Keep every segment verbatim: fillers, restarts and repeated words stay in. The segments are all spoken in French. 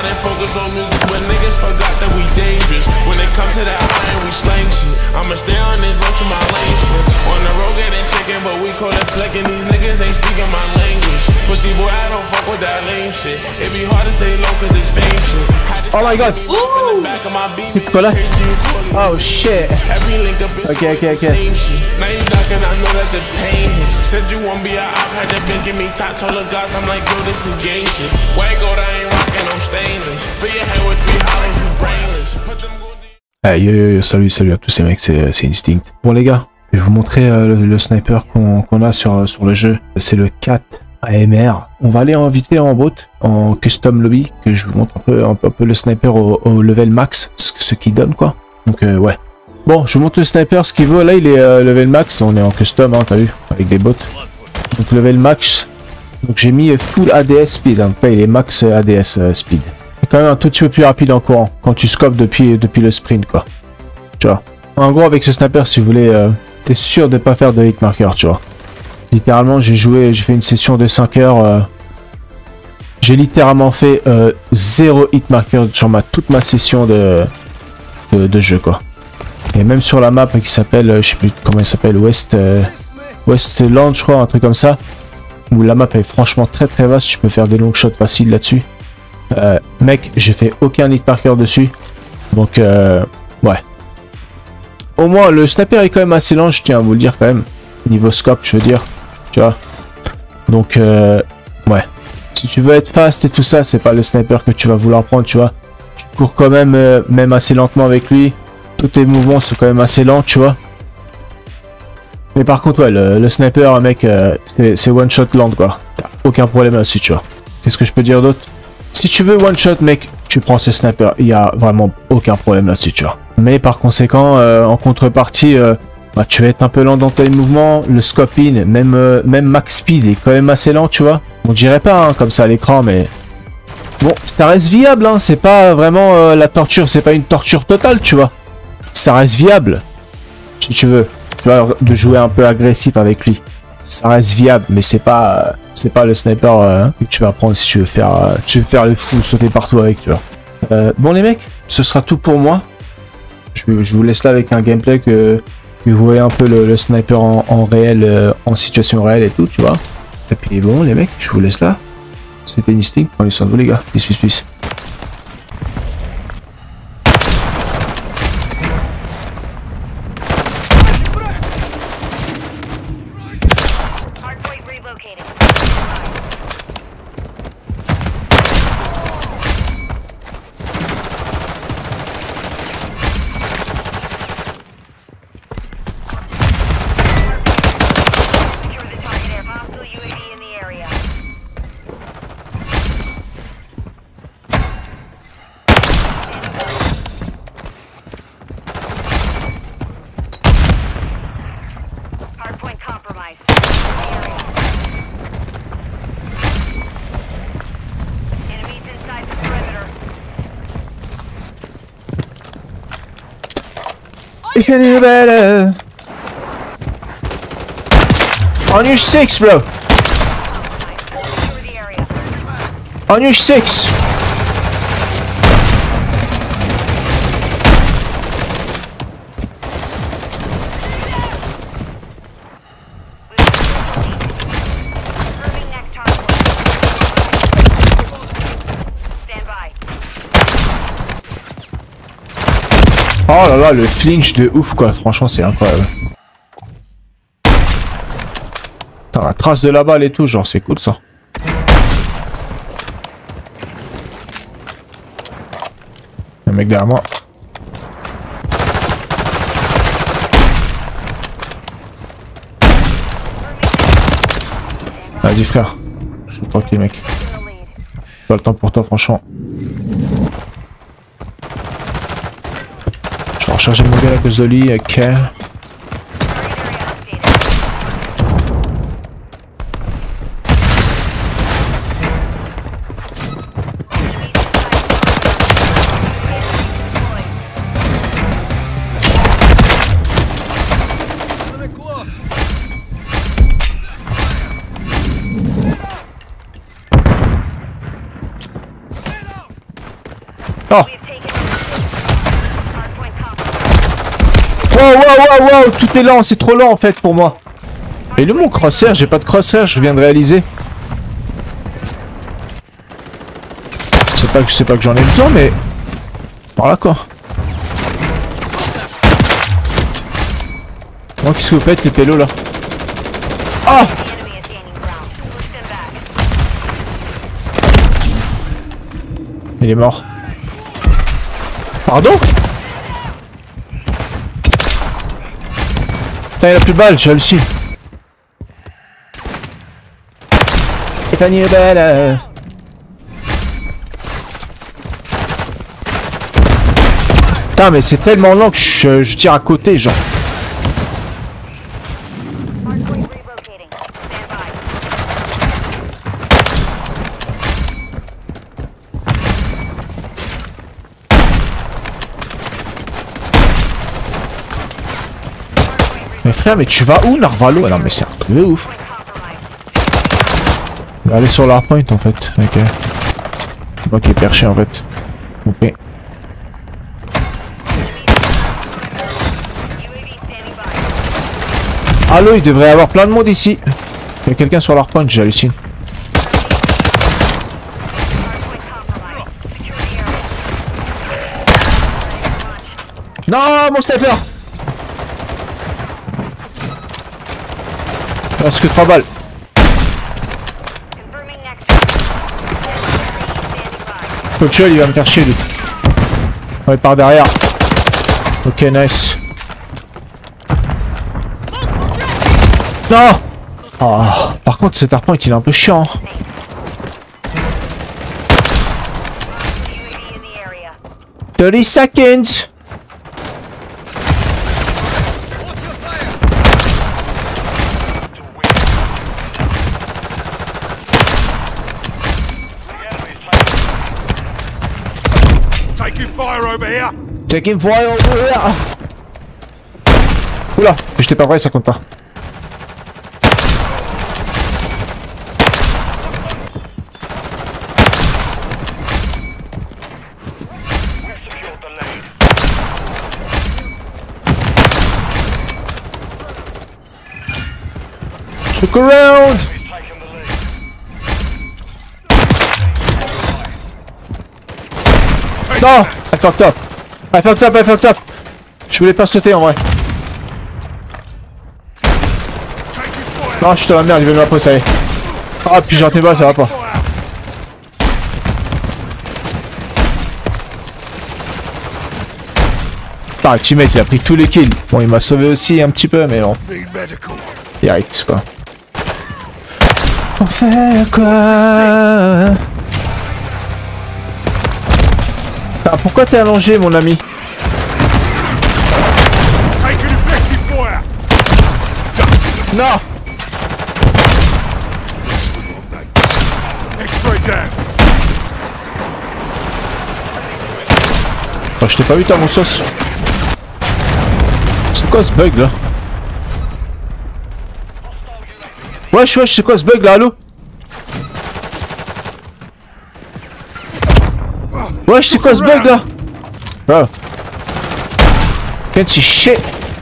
and focus on music when niggas forgot that we dangerous. When it comes to that iron, we slang shit. I'ma stay on this road to my lane shit. On the road getting chicken, but we call it flecking. These niggas ain't speaking my language. Pussy boy, I don't fuck with that lame shit. It be hard to stay low cause it's fame shit. Oh my god. Nicolas. Oh shit. Ok, ok, ok. Now you knocking, I know that the pain hit. Said you won't be a op, had to been give me top, told the guys, I'm like, yo, this is gang shit. White gold, I ain't rocking no stainless. Fill your head with three hollows, you brainless. Put them gold. Hey, yo, yo, yo, salut, salut à tous ces mecs, c'est Instinct. Bon les gars, je vais vous montrer euh, le, le sniper qu'on qu'on a sur, sur le jeu. C'est le quatre A M R. On va aller en vite fait en bot, en custom lobby, que je vous montre un peu, un peu, un peu le sniper au, au level max, ce, ce qu'il donne quoi. Donc euh, ouais. Bon, je vous montre le sniper, ce qu'il vaut. Là, il est euh, level max. Là, on est en custom, hein, t'as vu, avec des bots. Donc level max. Donc j'ai mis full A D S speed. Hein. Donc là, il est max A D S euh, speed. C'est quand même un tout petit peu plus rapide en courant quand tu scopes depuis depuis le sprint quoi. Tu vois. En gros, avec ce sniper, si vous voulez, euh, t'es sûr de pas faire de hit marker, tu vois. Littéralement, j'ai joué, j'ai fait une session de cinq heures. Euh, j'ai littéralement fait euh, zéro hit marker sur ma toute ma session de de, de jeu quoi. Et même sur la map qui s'appelle, euh, je sais plus comment elle s'appelle, West euh, Westland, je crois, un truc comme ça, où la map est franchement très très vaste, je peux faire des long shots faciles là-dessus. Euh, mec, j'ai fait aucun hit marker dessus, donc euh, ouais. Au moins, le sniper est quand même assez lent, je tiens à vous le dire quand même, niveau scope, je veux dire, tu vois. Donc euh, ouais. Si tu veux être fast et tout ça, c'est pas le sniper que tu vas vouloir prendre, tu vois. Tu cours quand même, euh, même assez lentement avec lui. Tous tes mouvements sont quand même assez lents, tu vois. Mais par contre, ouais, le, le sniper, mec, euh, c'est one shot land, quoi. T'as aucun problème là-dessus, tu vois. Qu'est-ce que je peux dire d'autre? Si tu veux one shot, mec, tu prends ce sniper. Il y a vraiment aucun problème là-dessus, tu vois. Mais par conséquent, euh, en contrepartie, euh, bah, tu vas être un peu lent dans tes mouvements. Le scope in, même, euh, même max speed est quand même assez lent, tu vois. On dirait pas, hein, comme ça à l'écran, mais... Bon, ça reste viable, hein. C'est pas vraiment euh, la torture, c'est pas une torture totale, tu vois. Ça reste viable, si tu veux, tu vois, de jouer un peu agressif avec lui. Ça reste viable, mais c'est pas, euh, c'est pas le sniper euh, que tu vas prendre si tu veux faire, euh, tu veux faire le fou, sauter partout avec, tu vois. Euh, bon les mecs, ce sera tout pour moi. Je, je vous laisse là avec un gameplay que, que vous voyez un peu le, le sniper en, en réel, euh, en situation réelle et tout, tu vois. Et puis bon les mecs, je vous laisse là. C'était Instinct, prenez soin de vous les gars. Peace, peace, peace. You can do better. On your six, bro. On your six. Oh là là, le flinch de ouf quoi, franchement c'est incroyable. Putain, la trace de la balle et tout, genre c'est cool ça. Un mec derrière moi. Vas-y frère, tranquille mec. Pas le temps pour toi franchement. Je vais recharger mon gars à cause de lui, ok. Oh. Wow, wow, wow, wow, tout est lent, c'est trop lent en fait pour moi. Et le mon crosshair, j'ai pas de crosshair, je viens de réaliser. C'est pas que je sais pas que j'en ai besoin, mais voilà quoi. Bon, qu'est-ce que vous faites les pélos là? Ah! Il est mort. Pardon? Putain, il a plus de balles, j'ai halluciné. Et panier belle. Putain, mais c'est tellement lent que je, je tire à côté, genre. Mais frère, mais tu vas où, Narvalo? Ah non, mais c'est un truc de ouf. On va aller sur l'hardpoint en fait. Ok. C'est moi qui est perché en fait. Ok. Allo, il devrait y avoir plein de monde ici. Il y a quelqu'un sur l'hardpoint, j'hallucine. Non, mon sniper! Il reste que trois balles. Coachel, il va me faire chier lui. On est par derrière. Ok, nice. Non! Oh, par contre, cet hardpoint il est un peu chiant. thirty seconds! Taking fire over here. Taking fire over here. Oula, j'étais pas vrai, ça compte pas. Look around. Non! I fucked up! I fucked up, I fucked up! Je voulais pas sauter en vrai. Non, je suis dans la merde, il veut me la poser, ça y est. Ah, puis j'ai raté pas, ça va pas. Ah, le teammate, il a pris tous les kills. Bon, il m'a sauvé aussi un petit peu, mais bon. Direct, quoi. On fait quoi? Ah, pourquoi t'es allongé, mon ami? Non! Oh, je t'ai pas vu, t'as mon sauce. C'est quoi ce bug là? Wesh, wesh, c'est quoi ce bug là, allô? Wesh, c'est quoi ce bug là? Bro. Can't see shit.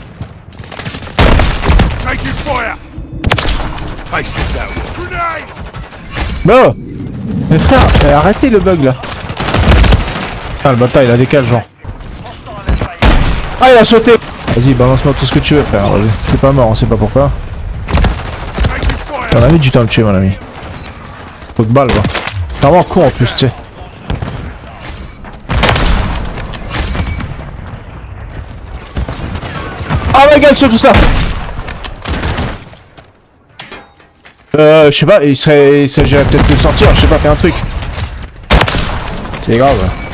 Bro. Mais frère, arrêtez le bug là. Ah, le bâtard il a décalé genre. Ah, il a sauté. Vas-y, balance-moi tout ce que tu veux, frère. T'es pas mort, on sait pas pourquoi. T'en as mis du temps à me tuer, mon ami. Faut de balle, quoi. T'es vraiment con en plus, tu sais. Ah my god, sur tout ça. Euh, je sais pas, il serait, il s'agirait peut-être de sortir, je sais pas, faire un truc. C'est grave.